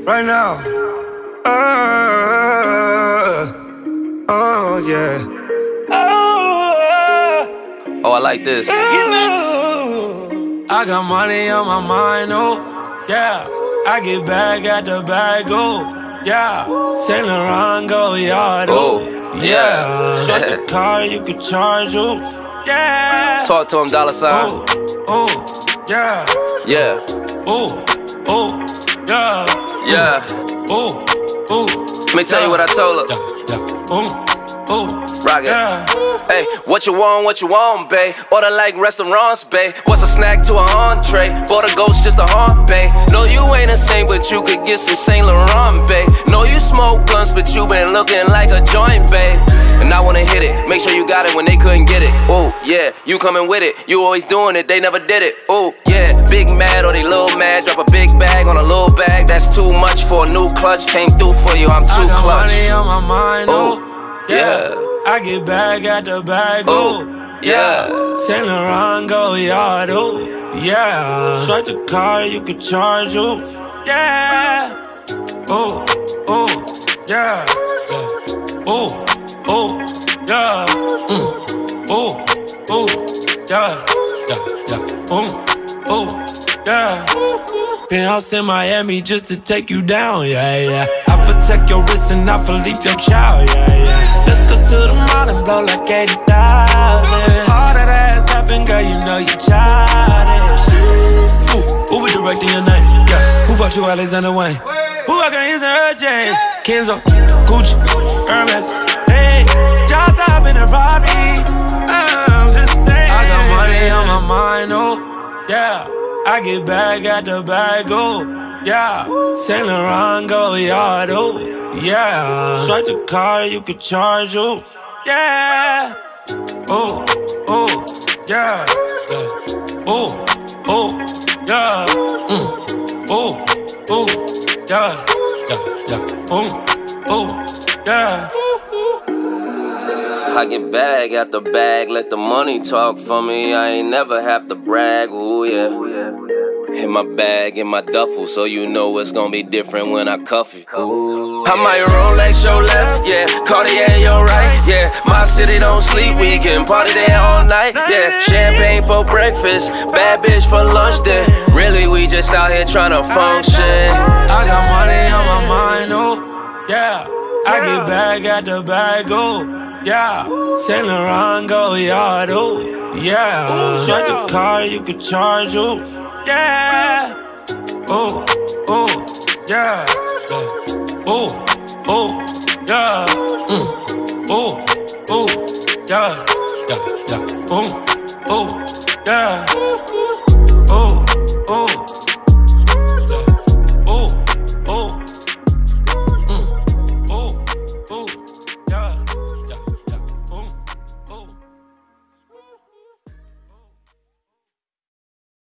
right now. Oh yeah. Oh, I like this. I got money on my mind, oh yeah. I get bag at the bag, oh yeah. Saint Laurent, Goyard, oh yeah. Shut the car, you can charge, oh yeah. Talk to him, Dolla sign. Oh yeah. Yeah. Oh yeah. Yeah. Oh Let me tell you what I told her. Rock it. Yeah. Hey, what you want, babe? Order like restaurants, babe. What's a snack to an entree? Bought a ghost just a haunt, babe. No, you ain't a saint, but you could get some Saint Laurent, babe. No, you smoke blunts, but you been looking like a joint, babe. And I wanna hit it, make sure you got it when they couldn't get it. Oh, yeah, you coming with it. You always doing it, they never did it. Oh, yeah, big mad or they little mad. Drop a big bag on a little bag. That's too much for a new clutch. Came through for you, I'm too clutch. Money on my mind, oh yeah. I get bag at the bag, oh yeah. Saint Laurent, Goyard, oh yeah. Swipe the car, you can charge, oh yeah. Oh yeah. Oh yeah. Yeah. Penthouse in Miami just to take you down, yeah. I protect your wrist and I Philippe your child, yeah. Let's go to the mall and blow like 80,000. All that ass tapping, girl, you know you childish. Who be directing your name? Yeah. Who bought you Alexander Wayne? Who rockin' his and her James? Kenzo, Gucci, Hermes. Hey, y'all top in the Ferrari. I'm just saying. I got money on my mind, oh yeah. I get bag at the bag, oh yeah. Saint Laurent, Goyard, oh yeah. Swipe the car, you can charge, oh yeah. Oh yeah. Oh yeah. Yeah. I get bag at the bag, let the money talk for me. I ain't never have to brag, ooh yeah. In my bag, in my duffel, so you know it's gonna be different when I cuff it. Ooh, I might Rolex your left, yeah. Cartier your right, yeah. My city don't sleep, we can party there all night, yeah. Champagne for breakfast, bad bitch for lunch, then really we just out here tryna function. I got money on my mind, oh yeah. I get bag at the bag, oh yeah. Saint Laurent, Goyard, oh yeah. Swipe the car, you can charge, oh yeah. Oh yeah. Oh yeah. Yeah. Yeah.